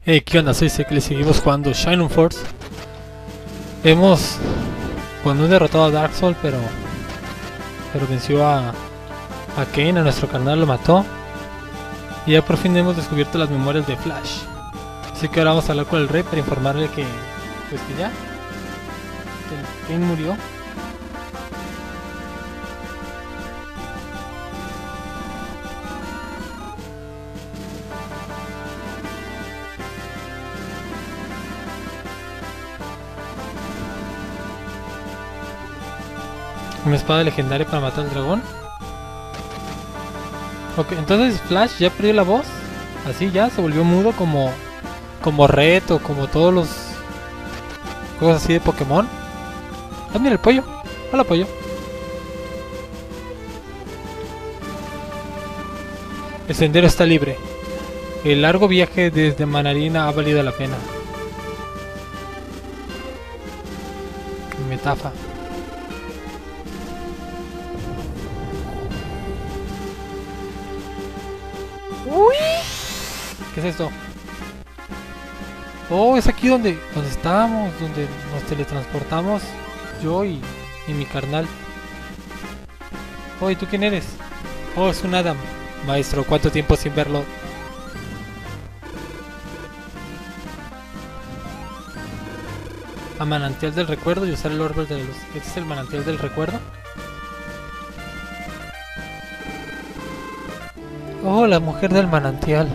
Hey, ¿qué onda? Soy Sek, le seguimos jugando Shining Force. Hemos... Pues no derrotado a Dark Soul, pero venció a Kane, a nuestro carnal lo mató. Y ya por fin hemos descubierto las memorias de Flash. Así que ahora vamos a hablar con el rey para informarle que... Pues que ya... Que Kane murió. Una espada legendaria para matar al dragón. Ok, entonces Flash ya perdió la voz. Así ya se volvió mudo como Red o como todos los juegos así de Pokémon. Ah, mira el pollo. Hola pollo. El sendero está libre. El largo viaje desde Manarina ha valido la pena. Metafa. Uy. ¿Qué es esto? Oh, es aquí donde estábamos, donde nos teletransportamos yo y mi carnal. Oh, ¿y tú quién eres? Oh, es un Adam. Maestro, ¿cuánto tiempo sin verlo? A manantial del recuerdo y usar el orbe de luz. ¿Este es el manantial del recuerdo? Oh, la mujer del manantial.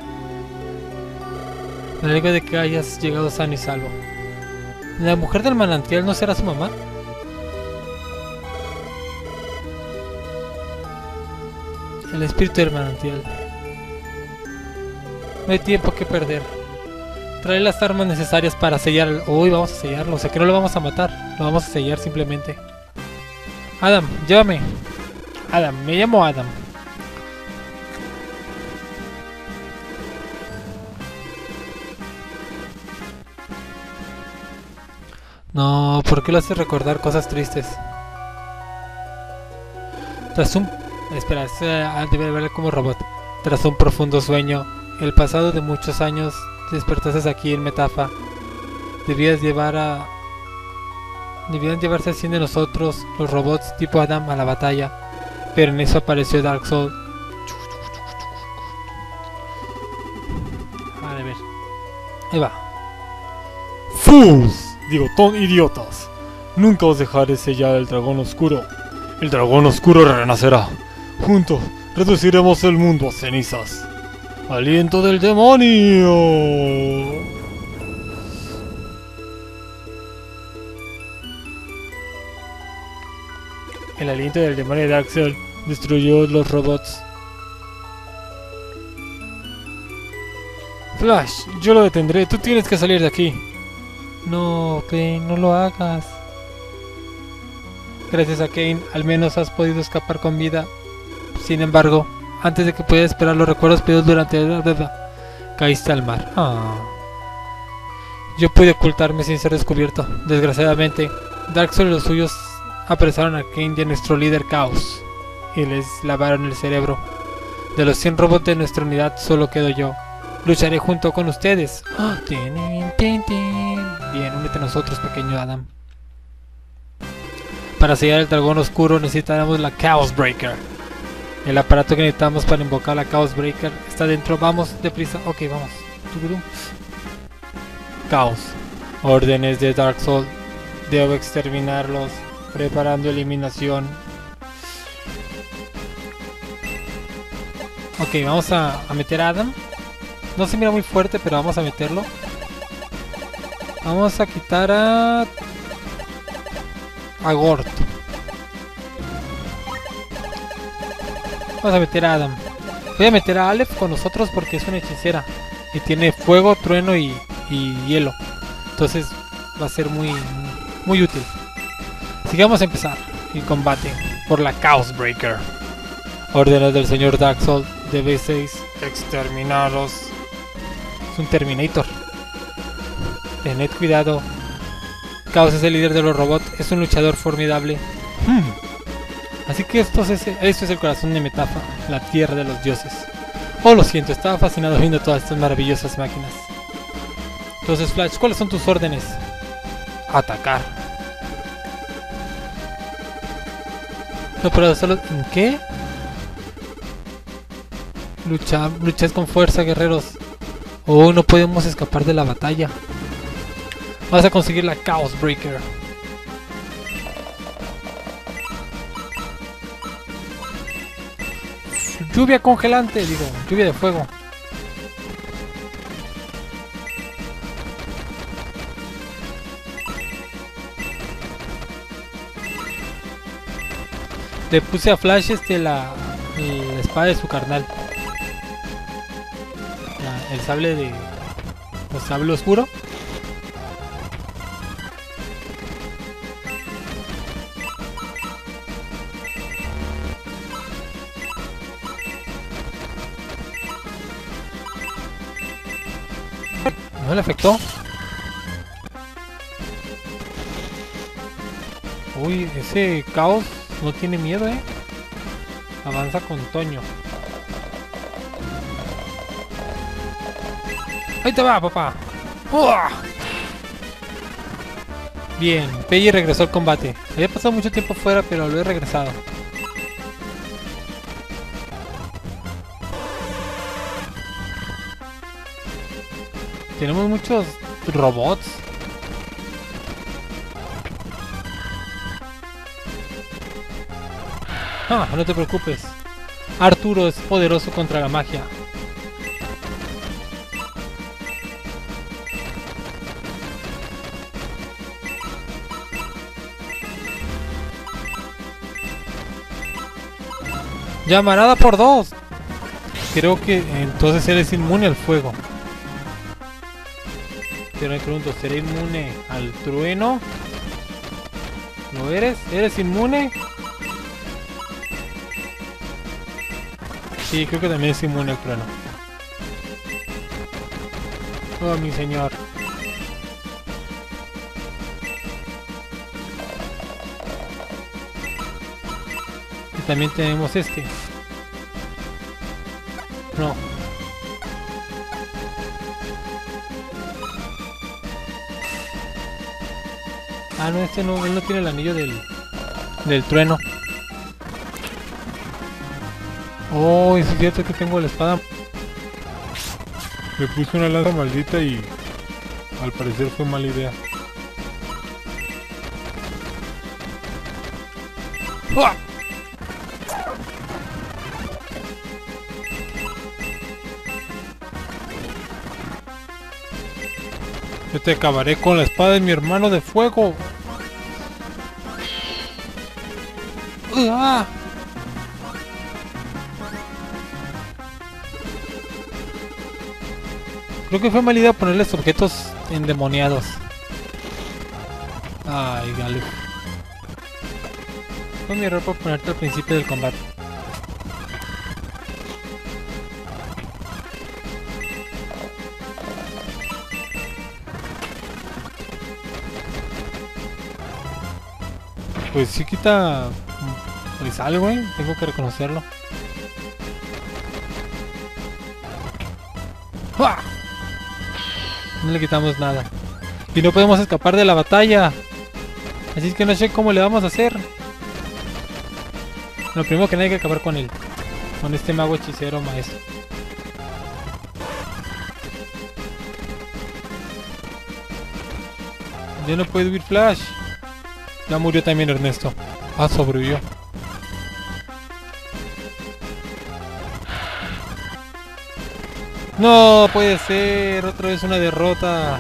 Me alegro de que hayas llegado sano y salvo. ¿La mujer del manantial no será su mamá? El espíritu del manantial. No hay tiempo que perder. Trae las armas necesarias para sellar el... Uy, vamos a sellarlo. O sea que no lo vamos a matar. Lo vamos a sellar simplemente. Adam, llévame. Adam, me llamo Adam. No, ¿por qué lo hace recordar cosas tristes? Tras un... Espera, debe verlo como robot. Tras un profundo sueño, el pasado de muchos años, despertaste aquí en Metafa. Debían llevarse a 100 de nosotros, los robots tipo Adam, a la batalla. Pero en eso apareció Dark Soul. A ver. Ahí va. ¡Fools! Digo, ton idiotas. Nunca os dejaré sellar el dragón oscuro. El dragón oscuro renacerá. Juntos reduciremos el mundo a cenizas. ¡Aliento del demonio! El aliento del demonio de Dark Soul destruyó los robots. Flash, yo lo detendré. Tú tienes que salir de aquí. No, Kane, no lo hagas. Gracias a Kane, al menos has podido escapar con vida. Sin embargo, antes de que pudieras esperar los recuerdos perdidos durante la guerra, caíste al mar. Yo pude ocultarme sin ser descubierto. Desgraciadamente, Dark Soul y los suyos apresaron a Kane y a nuestro líder Chaos y les lavaron el cerebro. De los 100 robots de nuestra unidad, solo quedo yo. Lucharé junto con ustedes. Bien, únete a nosotros, pequeño Adam. Para sellar el dragón oscuro necesitaremos la Chaos Breaker. El aparato que necesitamos para invocar la Chaos Breaker está dentro. Vamos, deprisa. Ok, vamos. Chaos. Órdenes de Dark Soul. Debo exterminarlos. Preparando eliminación. Ok, vamos a meter a Adam. No se mira muy fuerte, pero vamos a meterlo. Vamos a quitar a Gort. Vamos a meter a Adam. Voy a meter a Aleph con nosotros porque es una hechicera y tiene fuego, trueno y hielo. Entonces va a ser muy útil. Así que vamos a empezar el combate por la Chaos Breaker. Órdenes del señor Dark Soul. Debéis exterminaros. Es un Terminator. Tened cuidado. Chaos es el líder de los robots. Es un luchador formidable. Así que esto es el corazón de Metafa, la tierra de los dioses. Oh, lo siento, estaba fascinado viendo todas estas maravillosas máquinas. Entonces, Flash, ¿cuáles son tus órdenes? Atacar. No, pero solo... ¿En qué? Luchad con fuerza, guerreros. Oh, no podemos escapar de la batalla. Vas a conseguir la Chaos Breaker. Lluvia congelante, digo, lluvia de fuego. Le puse a Flash la espada de su carnal. El sable de... el sable oscuro. No le afectó. Uy, ese caos no tiene miedo, Avanza con Toño. Ahí te va, papá. ¡Uah! Bien, Peggy regresó al combate. Había pasado mucho tiempo fuera, pero lo he regresado. Tenemos muchos robots. Ah, no te preocupes. Arturo es poderoso contra la magia. Llamarada por 2. Creo que entonces eres inmune al fuego. Pero me pregunto, ¿seré inmune al trueno? ¿Lo eres? ¿Eres inmune? Sí, creo que también es inmune al trueno. Oh, mi señor. Y también tenemos este. No. Ah, no, este no, él no tiene el anillo del trueno. Oh, es cierto que tengo la espada. Le puse una lanza maldita y al parecer fue mala idea. ¡Uah! Yo te acabaré con la espada de mi hermano de fuego. ¡Ah! Creo que fue mala idea ponerles objetos endemoniados. Ay, Galuf. Fue mi error por ponerte al principio del combate. Pues sí quita... pues algo, tengo que reconocerlo. ¡Uah! No le quitamos nada. Y no podemos escapar de la batalla. Así es que no sé cómo le vamos a hacer. Lo primero que no hay que acabar con él. Con este mago hechicero maestro. Ya no puede huir Flash. Ya murió también Ernesto. Ah, sobrevivió. No puede ser, otra vez una derrota.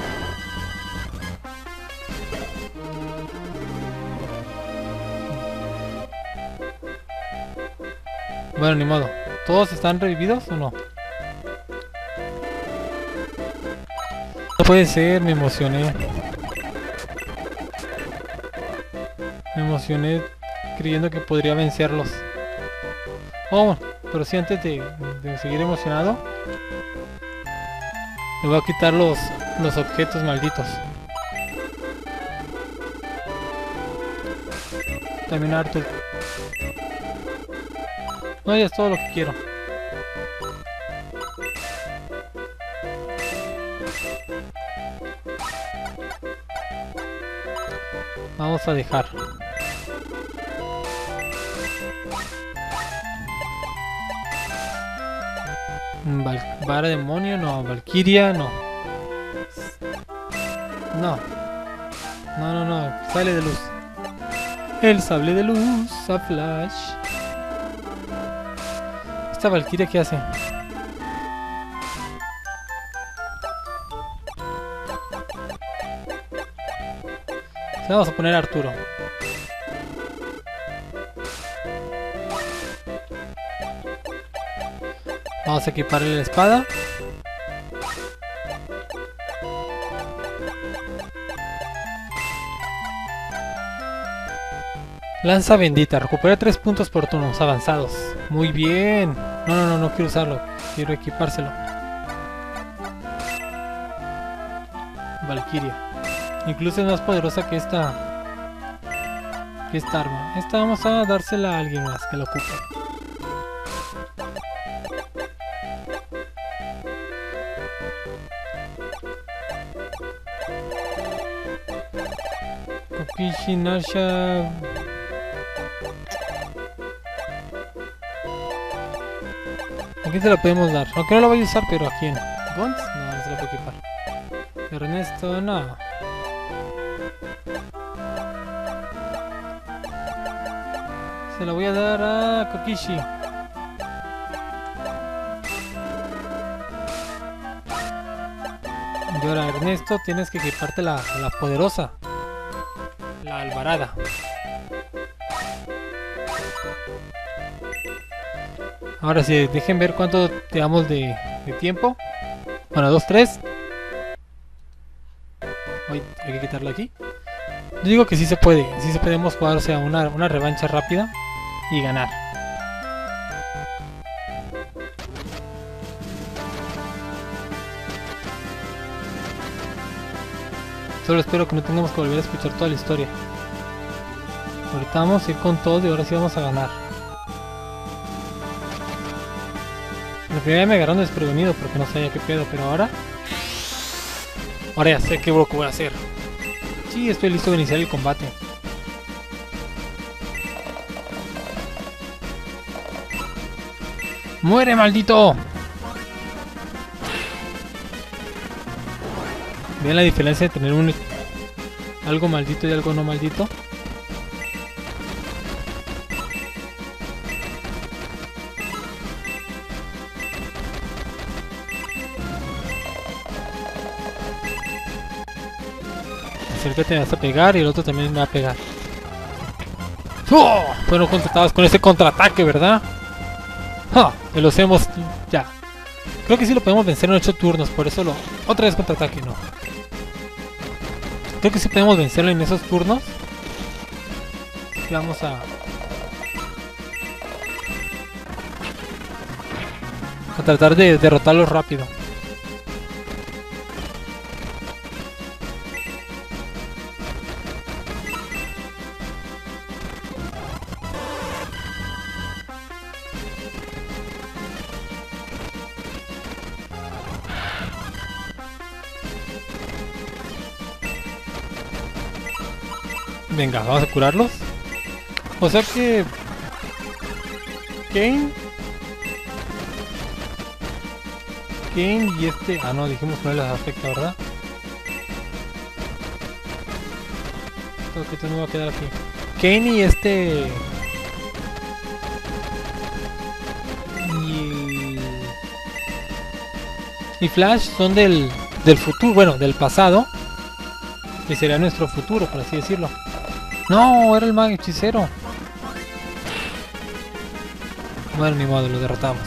Bueno, ni modo. ¿Todos están revividos o no? No puede ser, me emocioné. Me emocioné creyendo que podría vencerlos. Oh, pero sí, antes de seguir emocionado, me voy a quitar los objetos malditos. También a Arthur. No, ya es todo lo que quiero. Vamos a dejar. Vara demonio, no. Valkyria, no. No. No. Sale de luz. El sable de luz a Flash. ¿Esta Valkyria qué hace? Vamos a poner a Arturo. Vamos a equiparle la espada. Lanza bendita. Recupera 3 puntos por turnos avanzados. Muy bien. No quiero usarlo. Quiero equipárselo. Valkyria. Incluso es más poderosa que esta arma. Esta vamos a dársela a alguien más que la ocupe. Kokishi, Nasha. ¿A quién se la podemos dar? Aunque no la voy a usar, pero ¿a quién? ¿Gons? No se la puedo equipar. Ernesto, no. Se la voy a dar a Kokishi. Y ahora, Ernesto, tienes que equiparte la poderosa. La alvarada. Ahora sí, dejen ver cuánto te damos de tiempo. Bueno, 2, 3. Uy, hay que quitarla aquí. Yo digo que sí se puede. Sí podemos jugar, o sea, una revancha rápida y ganar. Solo espero que no tengamos que volver a escuchar toda la historia. Ahorita vamos a ir con todo y ahora sí vamos a ganar. La primera vez me agarraron desprevenido porque no sabía qué pedo, pero ahora ya sé qué es lo que voy a hacer. Sí, estoy listo para iniciar el combate. ¡Muere, maldito! ¿Ven la diferencia de tener algo maldito y algo no maldito? Acércate, me vas a pegar y el otro también me va a pegar. ¡Oh! Fueron contratados con ese contraataque, ¿verdad? ¡Ja! Y lo hacemos ya. Creo que sí lo podemos vencer en 8 turnos, por eso otra vez contraataque, no. Creo que sí podemos vencerlo en esos turnos. Vamos a tratar de derrotarlo rápido. Venga, vamos a curarlos. O sea que Kane y este... Ah, no, dijimos que no les afecta, ¿verdad? Creo que esto no va a quedar aquí. Kane y este... Y Flash son del futuro, bueno, del pasado. Que sería nuestro futuro, por así decirlo. No, era el mago hechicero. Bueno, ni modo, lo derrotamos.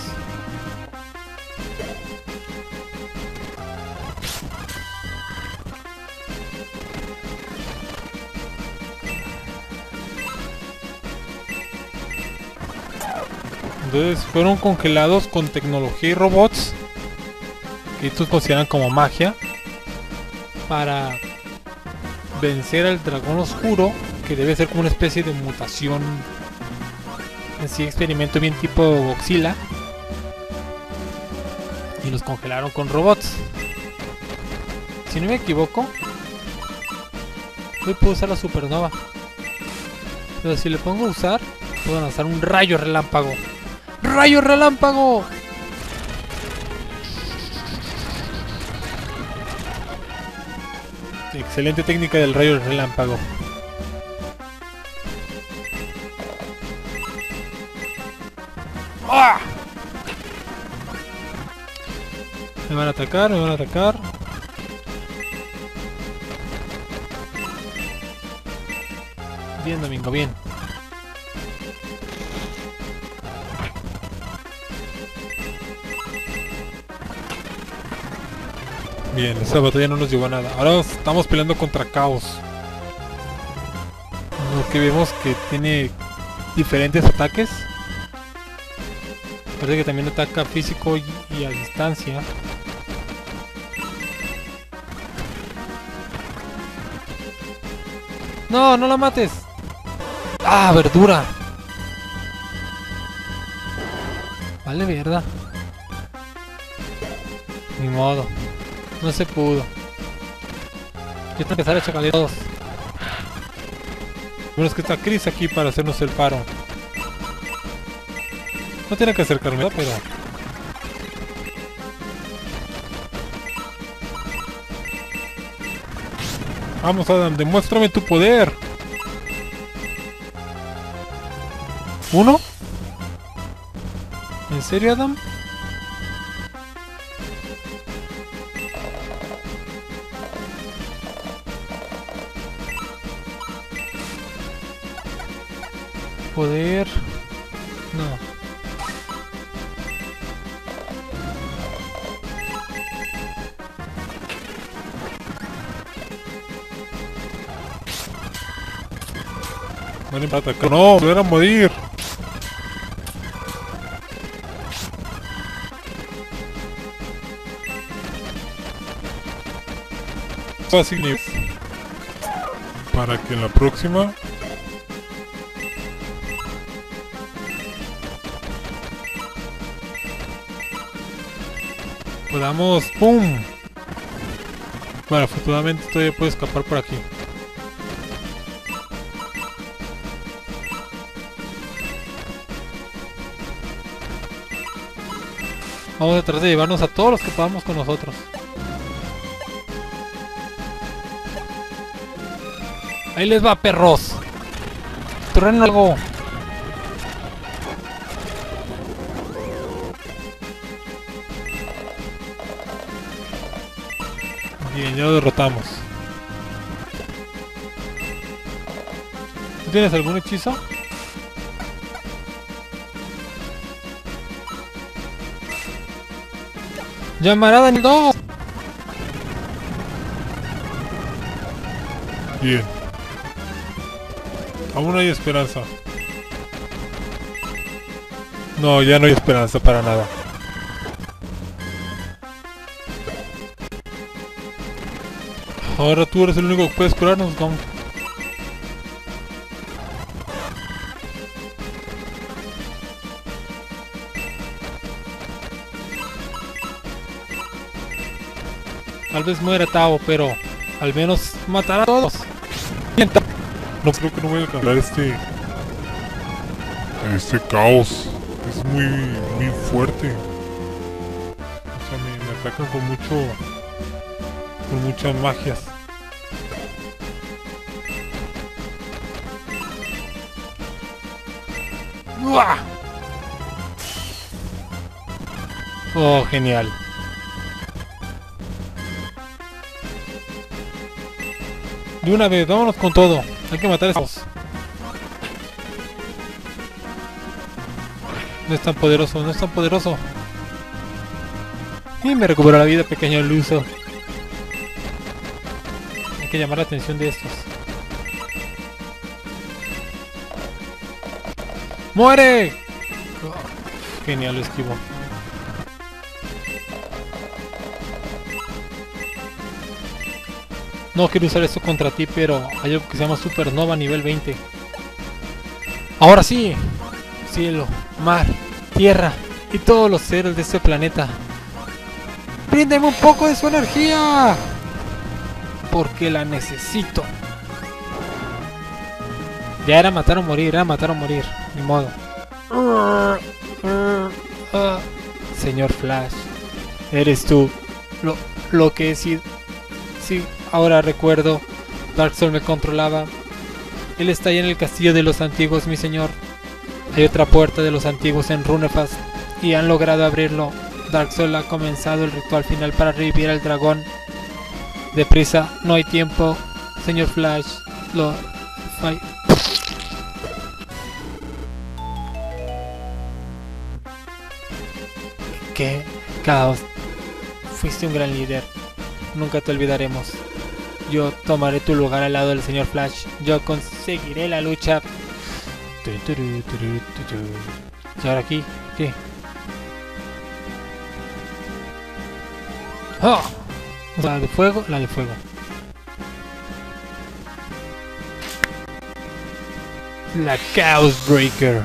Entonces fueron congelados con tecnología y robots. Que estos consideran como magia. Para vencer al dragón oscuro. Que debe ser como una especie de mutación. Así, experimento bien tipo Godzilla. Y los congelaron con robots. Si no me equivoco, Hoy puedo usar la supernova. Pero si le pongo a usar, puedo lanzar un rayo relámpago. ¡Rayo relámpago! Excelente técnica del rayo relámpago. ¡Ah! Me van a atacar, me van a atacar. Bien, Domingo, bien. Bien, esa batalla no nos llevó a nada. Ahora estamos peleando contra Caos. Lo que vemos que tiene diferentes ataques. Parece que también ataca físico y a distancia. No, no la mates. Ah, verdura. Vale, verdad. Ni modo. No se pudo. Yo tengo que empezar a chocarle todos. Bueno, es que está Chris aquí para hacernos el paro. No tiene que acercarme, ¿no? Pero... Vamos, Adam, demuéstrame tu poder. ¿Uno? ¿En serio, Adam? Poder... No. Vale, para atacar. No, volver a morir. Fácil. Para que en la próxima podamos... ¡Pum! Bueno, afortunadamente todavía puedo escapar por aquí. Vamos a tratar de llevarnos a todos los que podamos con nosotros. Ahí les va, perros. Trueno algo. Bien, ya lo derrotamos. ¿Tú tienes algún hechizo? ¡Llamarada en el 2! Bien. Aún hay esperanza. No, ya no hay esperanza para nada. Ahora tú eres el único que puedes curarnos, Gong. Tal vez muera Tao, pero al menos matará a todos. No creo que no voy a alcanzar este caos. Es muy fuerte. O sea, me atacan con muchas magias. ¡Uah! Oh, genial. De una vez, vámonos con todo. Hay que matar a estos. No es tan poderoso, no es tan poderoso. Y me recuperó la vida, pequeño luso. Hay que llamar la atención de estos. ¡Muere! Oh, genial, lo esquivo. No quiero usar esto contra ti, pero hay algo que se llama Supernova nivel 20. Ahora sí, cielo, mar, tierra y todos los seres de este planeta, bríndeme un poco de su energía, porque la necesito. Ya era matar o morir, era matar o morir. Ni modo. Señor Flash, eres tú. Lo que sí, ahora recuerdo. Darkseid me controlaba. Él está allá en el castillo de los antiguos, mi señor. Hay otra puerta de los antiguos en Runefast y han logrado abrirlo. Darkseid ha comenzado el ritual final para revivir al dragón. Deprisa, no hay tiempo. Señor Flash, ¿Qué? Caos. Fuiste un gran líder. Nunca te olvidaremos. Yo tomaré tu lugar al lado del señor Flash. Yo conseguiré la lucha. ¿Y ahora aquí? ¿Qué? ¡Oh! La de fuego, la de fuego. La Chaos Breaker.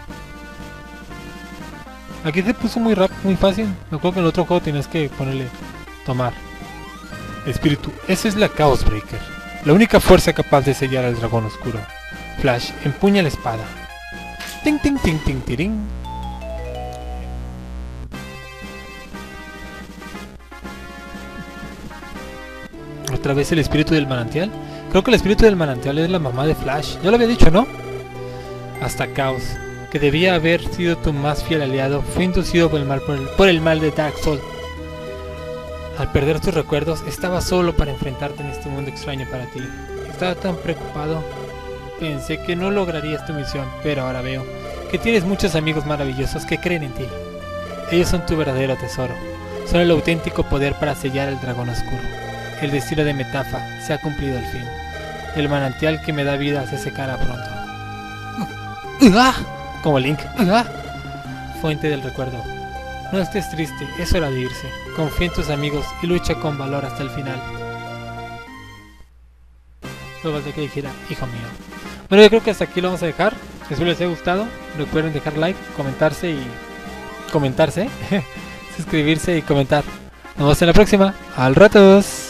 Aquí se puso muy rápido, muy fácil. Me acuerdo que en el otro juego tenías que ponerle tomar. Espíritu, esa es la Chaos Breaker. La única fuerza capaz de sellar al dragón oscuro. Flash, empuña la espada. Ting ting ting ting tiring. ¿Otra vez el espíritu del manantial? Creo que el espíritu del manantial es la mamá de Flash. Ya lo había dicho, ¿no? Hasta Chaos, que debía haber sido tu más fiel aliado, fue inducido por el mal de Darkseid. Al perder tus recuerdos, estaba solo para enfrentarte en este mundo extraño para ti. Estaba tan preocupado. Pensé que no lograrías tu misión, pero ahora veo que tienes muchos amigos maravillosos que creen en ti. Ellos son tu verdadero tesoro. Son el auténtico poder para sellar al dragón oscuro. El destino de Metafa se ha cumplido al fin. El manantial que me da vida se secará pronto. Como Link. Fuente del recuerdo. No estés triste, es hora de irse. Confía en tus amigos y lucha con valor hasta el final. Luego de que dijera, hijo mío. Bueno, yo creo que hasta aquí lo vamos a dejar. Espero les haya gustado. Recuerden dejar like, comentarse, suscribirse y comentar. Nos vemos en la próxima. ¡Al ratos!